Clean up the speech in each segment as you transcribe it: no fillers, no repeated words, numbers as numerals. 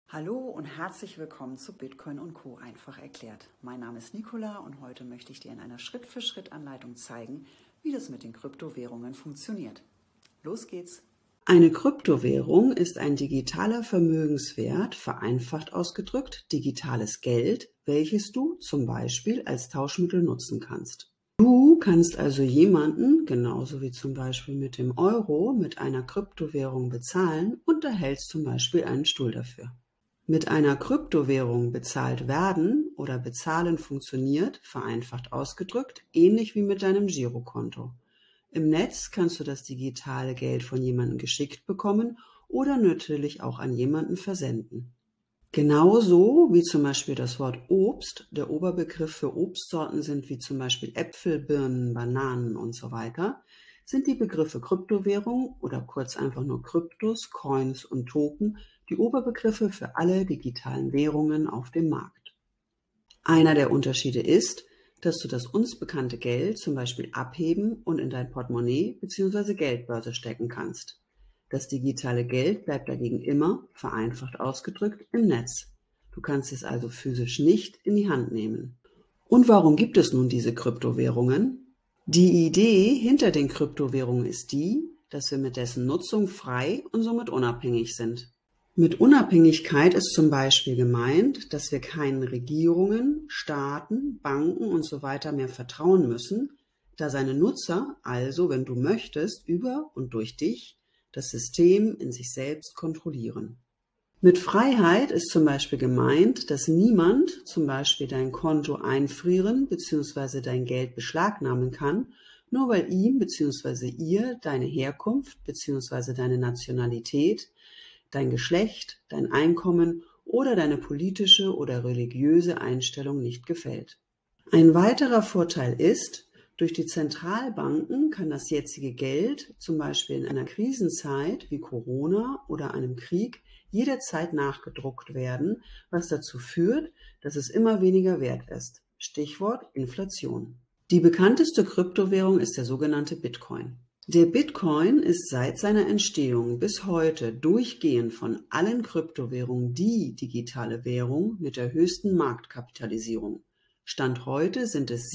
Hallo und herzlich willkommen zu Bitcoin und Co. einfach erklärt. Mein Name ist Nicola und heute möchte ich dir in einer Schritt-für-Schritt-Anleitung zeigen, wie das mit den Kryptowährungen funktioniert. Los geht's! Eine Kryptowährung ist ein digitaler Vermögenswert, vereinfacht ausgedrückt digitales Geld, welches du zum Beispiel als Tauschmittel nutzen kannst. Du kannst also jemanden, genauso wie zum Beispiel mit dem Euro, mit einer Kryptowährung bezahlen und erhältst zum Beispiel einen Stuhl dafür. Mit einer Kryptowährung bezahlt werden oder bezahlen funktioniert, vereinfacht ausgedrückt, ähnlich wie mit deinem Girokonto. Im Netz kannst du das digitale Geld von jemandem geschickt bekommen oder natürlich auch an jemanden versenden. Genauso wie zum Beispiel das Wort Obst der Oberbegriff für Obstsorten sind, wie zum Beispiel Äpfel, Birnen, Bananen und so weiter, sind die Begriffe Kryptowährung oder kurz einfach nur Kryptos, Coins und Token die Oberbegriffe für alle digitalen Währungen auf dem Markt. Einer der Unterschiede ist, dass du das uns bekannte Geld zum Beispiel abheben und in dein Portemonnaie bzw. Geldbörse stecken kannst. Das digitale Geld bleibt dagegen immer, vereinfacht ausgedrückt, im Netz. Du kannst es also physisch nicht in die Hand nehmen. Und warum gibt es nun diese Kryptowährungen? Die Idee hinter den Kryptowährungen ist die, dass wir mit dessen Nutzung frei und somit unabhängig sind. Mit Unabhängigkeit ist zum Beispiel gemeint, dass wir keinen Regierungen, Staaten, Banken und so weiter mehr vertrauen müssen, da seine Nutzer, also wenn du möchtest, über und durch dich, das System in sich selbst kontrollieren. Mit Freiheit ist zum Beispiel gemeint, dass niemand zum Beispiel dein Konto einfrieren bzw. dein Geld beschlagnahmen kann, nur weil ihm bzw. ihr deine Herkunft bzw. deine Nationalität, dein Geschlecht, dein Einkommen oder deine politische oder religiöse Einstellung nicht gefällt. Ein weiterer Vorteil ist, durch die Zentralbanken kann das jetzige Geld, zum Beispiel in einer Krisenzeit wie Corona oder einem Krieg, jederzeit nachgedruckt werden, was dazu führt, dass es immer weniger wert ist. Stichwort Inflation. Die bekannteste Kryptowährung ist der sogenannte Bitcoin. Der Bitcoin ist seit seiner Entstehung bis heute durchgehend von allen Kryptowährungen die digitale Währung mit der höchsten Marktkapitalisierung. Stand heute sind es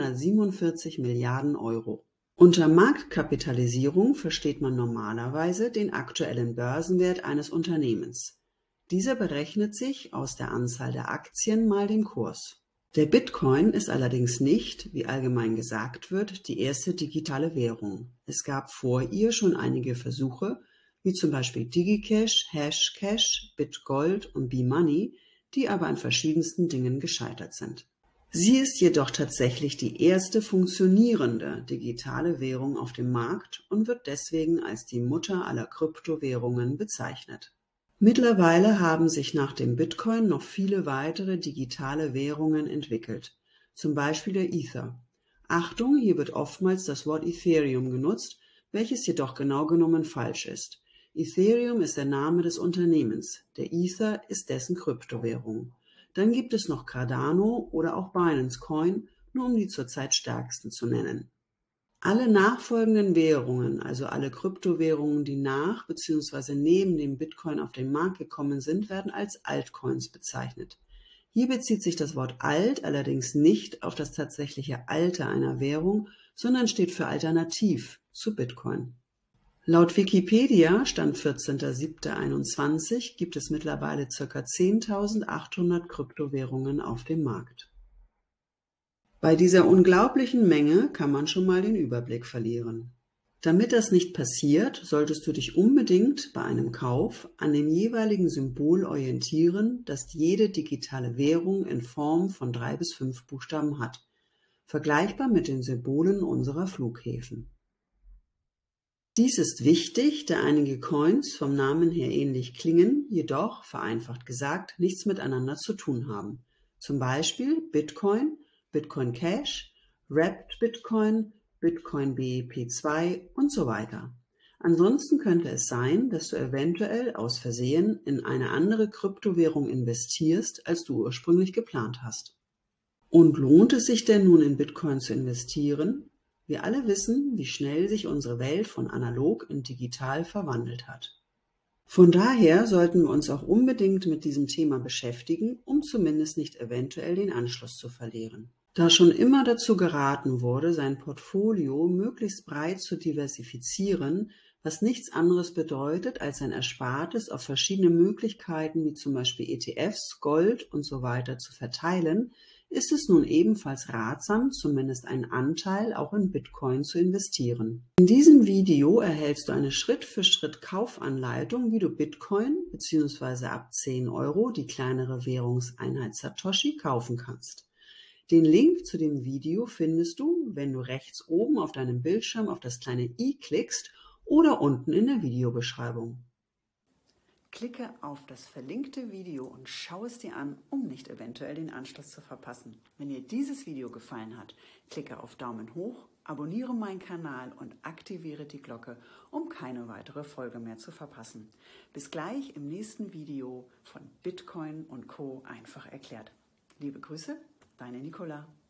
747 Milliarden Euro. Unter Marktkapitalisierung versteht man normalerweise den aktuellen Börsenwert eines Unternehmens. Dieser berechnet sich aus der Anzahl der Aktien mal dem Kurs. Der Bitcoin ist allerdings nicht, wie allgemein gesagt wird, die erste digitale Währung. Es gab vor ihr schon einige Versuche, wie zum Beispiel DigiCash, Hashcash, BitGold und B-Money, die aber an verschiedensten Dingen gescheitert sind. Sie ist jedoch tatsächlich die erste funktionierende digitale Währung auf dem Markt und wird deswegen als die Mutter aller Kryptowährungen bezeichnet. Mittlerweile haben sich nach dem Bitcoin noch viele weitere digitale Währungen entwickelt, zum Beispiel der Ether. Achtung, hier wird oftmals das Wort Ethereum genutzt, welches jedoch genau genommen falsch ist. Ethereum ist der Name des Unternehmens, der Ether ist dessen Kryptowährung. Dann gibt es noch Cardano oder auch Binance Coin, nur um die zurzeit stärksten zu nennen. Alle nachfolgenden Währungen, also alle Kryptowährungen, die nach bzw. neben dem Bitcoin auf den Markt gekommen sind, werden als Altcoins bezeichnet. Hier bezieht sich das Wort alt allerdings nicht auf das tatsächliche Alter einer Währung, sondern steht für alternativ zu Bitcoin. Laut Wikipedia, Stand 14.07.21, gibt es mittlerweile ca. 10.800 Kryptowährungen auf dem Markt. Bei dieser unglaublichen Menge kann man schon mal den Überblick verlieren. Damit das nicht passiert, solltest du dich unbedingt bei einem Kauf an dem jeweiligen Symbol orientieren, das jede digitale Währung in Form von 3 bis 5 Buchstaben hat, vergleichbar mit den Symbolen unserer Flughäfen. Dies ist wichtig, da einige Coins vom Namen her ähnlich klingen, jedoch, vereinfacht gesagt, nichts miteinander zu tun haben. Zum Beispiel Bitcoin, Bitcoin Cash, Wrapped Bitcoin, Bitcoin BEP2 und so weiter. Ansonsten könnte es sein, dass du eventuell aus Versehen in eine andere Kryptowährung investierst, als du ursprünglich geplant hast. Und lohnt es sich denn nun in Bitcoin zu investieren? Wir alle wissen, wie schnell sich unsere Welt von analog in digital verwandelt hat. Von daher sollten wir uns auch unbedingt mit diesem Thema beschäftigen, um zumindest nicht eventuell den Anschluss zu verlieren. Da schon immer dazu geraten wurde, sein Portfolio möglichst breit zu diversifizieren, was nichts anderes bedeutet, als sein Erspartes auf verschiedene Möglichkeiten wie zum Beispiel ETFs, Gold und so weiter zu verteilen, ist es nun ebenfalls ratsam, zumindest einen Anteil auch in Bitcoin zu investieren. In diesem Video erhältst du eine Schritt-für-Schritt Kaufanleitung, wie du Bitcoin bzw. ab 10 Euro die kleinere Währungseinheit Satoshi kaufen kannst. Den Link zu dem Video findest du, wenn du rechts oben auf deinem Bildschirm auf das kleine i klickst oder unten in der Videobeschreibung. Klicke auf das verlinkte Video und schau es dir an, um nicht eventuell den Anschluss zu verpassen. Wenn dir dieses Video gefallen hat, klicke auf Daumen hoch, abonniere meinen Kanal und aktiviere die Glocke, um keine weitere Folge mehr zu verpassen. Bis gleich im nächsten Video von Bitcoin und Co. einfach erklärt. Liebe Grüße, deine Nicola.